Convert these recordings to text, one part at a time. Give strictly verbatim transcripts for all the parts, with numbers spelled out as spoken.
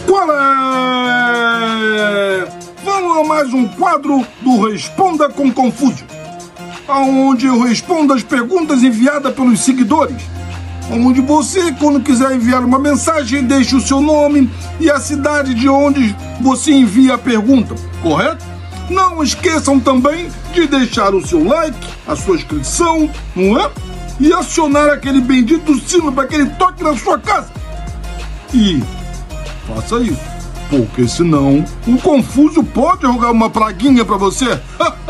Qual é? Vamos a mais um quadro do Responda com Confúcio, onde eu respondo as perguntas enviadas pelos seguidores, onde você, quando quiser enviar uma mensagem, deixe o seu nome e a cidade de onde você envia a pergunta, correto? Não esqueçam também de deixar o seu like, a sua inscrição, não é? E acionar aquele bendito sino para que ele toque na sua casa. E faça isso, porque senão o Confúcio pode jogar uma praguinha para você.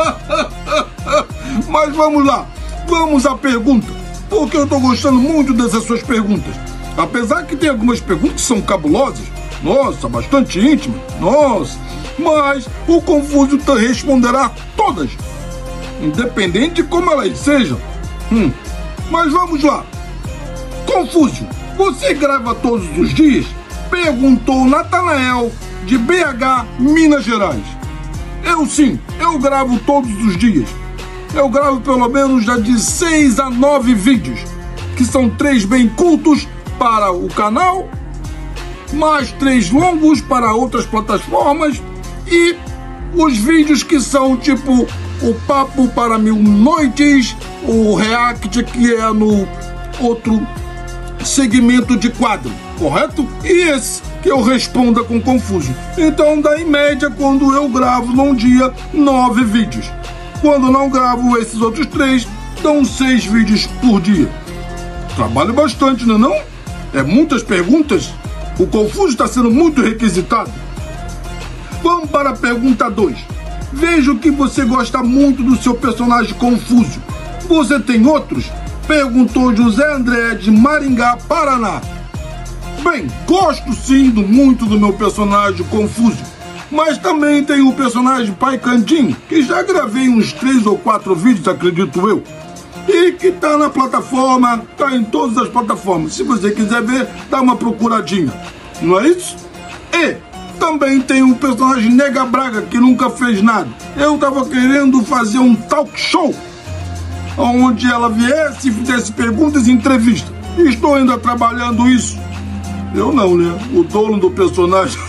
Mas vamos lá, vamos à pergunta, porque eu estou gostando muito dessas suas perguntas. Apesar que tem algumas perguntas que são cabulosas, nossa, bastante íntimas, nossa, mas o Confúcio responderá todas, independente de como elas sejam. Hum. Mas vamos lá. Confúcio, você grava todos os dias? Perguntou Natanael, de B H, Minas Gerais. Eu sim, eu gravo todos os dias. Eu gravo pelo menos já de seis a nove vídeos, que são três bem curtos para o canal, mais três longos para outras plataformas e os vídeos que são tipo o Papo para Mil Noites, o React, que é no outro segmento de quadro, correto? E esse que eu responda com Confúcio. Então dá em média, quando eu gravo num dia, nove vídeos. Quando não gravo esses outros três, dão seis vídeos por dia. Trabalho bastante, não é não? É muitas perguntas. O Confúcio está sendo muito requisitado. Vamos para a pergunta dois. Vejo que você gosta muito do seu personagem Confúcio. Você tem outros? Perguntou José André, de Maringá, Paraná. Bem, gosto sim do, muito do meu personagem Confúcio, mas também tem o personagem Pai Candim, que já gravei uns três ou quatro vídeos, acredito eu, e que tá na plataforma, tá em todas as plataformas. Se você quiser ver, dá uma procuradinha, não é isso? E também tem o personagem Nega Braga, que nunca fez nada. Eu tava querendo fazer um talk show, onde ela viesse e fizesse perguntas e entrevistas. Estou ainda trabalhando isso. Eu não, né? O dono do personagem.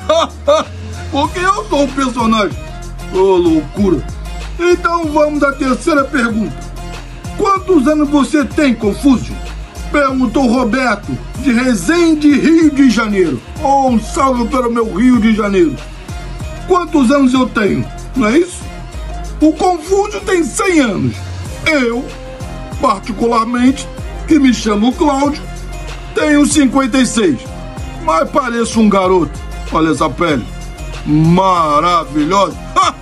Porque eu sou o personagem. Ô, oh, loucura. Então vamos à terceira pergunta. Quantos anos você tem, Confúcio? Perguntou Roberto, de Resende, Rio de Janeiro. Oh, um salve para o meu Rio de Janeiro. Quantos anos eu tenho? Não é isso? O Confúcio tem cem anos. Eu, particularmente, que me chamo Cláudio, tenho cinquenta e seis. Mas pareço um garoto. Olha essa pele. Maravilhosa.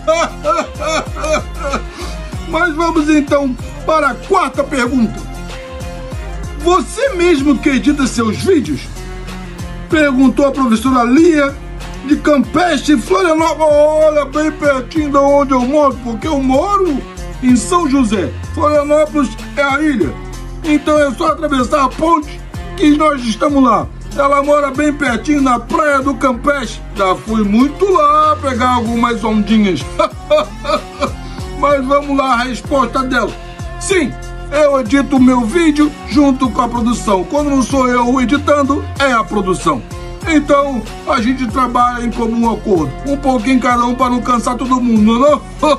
Mas vamos então para a quarta pergunta. Você mesmo que edita seus vídeos? Perguntou a professora Lia, de Campeche, Florianópolis. Olha, bem pertinho de onde eu moro, porque eu moro em São José. Florianópolis é a ilha. Então é só atravessar a ponte que nós estamos lá. Ela mora bem pertinho na praia do Campeche. Já fui muito lá pegar algumas ondinhas. Mas vamos lá, a resposta dela. Sim, eu edito o meu vídeo junto com a produção. Quando não sou eu editando, é a produção. Então, a gente trabalha em comum acordo. Um pouquinho cada um para não cansar todo mundo, não?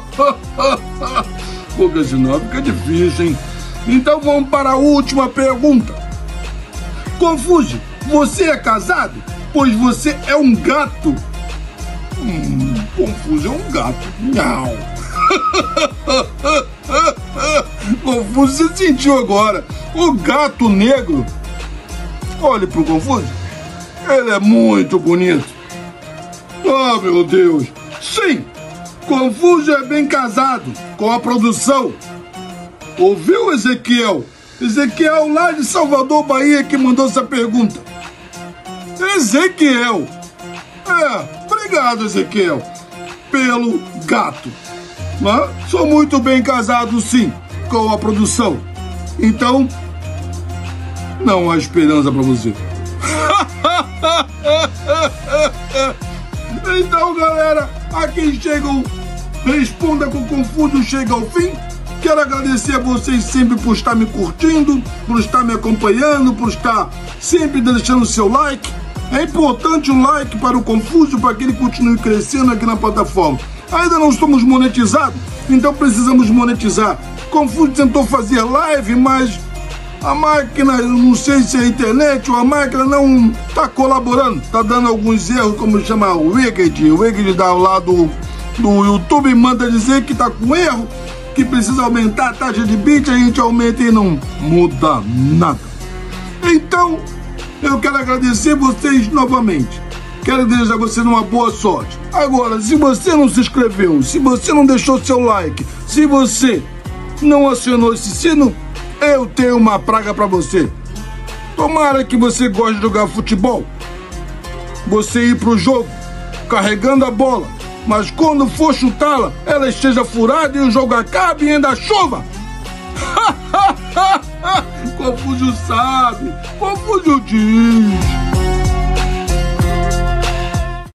Porque senão fica difícil, hein? Então vamos para a última pergunta. Confúcio, você é casado? Pois você é um gato. Hum, Confúcio é um gato. Não. Confúcio se sentiu agora. O gato negro. Olhe pro Confúcio. Ele é muito bonito. Oh, meu Deus. Sim, Confúcio é bem casado com a produção. Ouviu, Ezequiel? Ezequiel lá de Salvador, Bahia, que mandou essa pergunta. Ezequiel. É, obrigado, Ezequiel, pelo gato. Mas sou muito bem casado, sim, com a produção. Então, não há esperança para você. Então, galera, aqui chega o Responda com Confúcio, chega ao fim. Quero agradecer a vocês sempre por estar me curtindo, por estar me acompanhando, por estar sempre deixando o seu like. É importante o like para o Confúcio, para que ele continue crescendo aqui na plataforma. Ainda não estamos monetizados, então precisamos monetizar. Confúcio tentou fazer live, mas a máquina, não sei se é a internet ou a máquina, não está colaborando. Está dando alguns erros, como chama o Wicked. O Wicked dá lá do, do YouTube manda dizer que está com erro, que precisa aumentar a taxa de bit, a gente aumenta e não muda nada. Então, eu quero agradecer vocês novamente. Quero desejar a vocês uma boa sorte. Agora, se você não se inscreveu, se você não deixou seu like, se você não acionou esse sino, eu tenho uma praga para você. Tomara que você goste de jogar futebol, você ir pro jogo carregando a bola, mas quando for chutá-la, ela esteja furada e o jogo acabe e ainda chova. Confúcio sabe, Confúcio diz.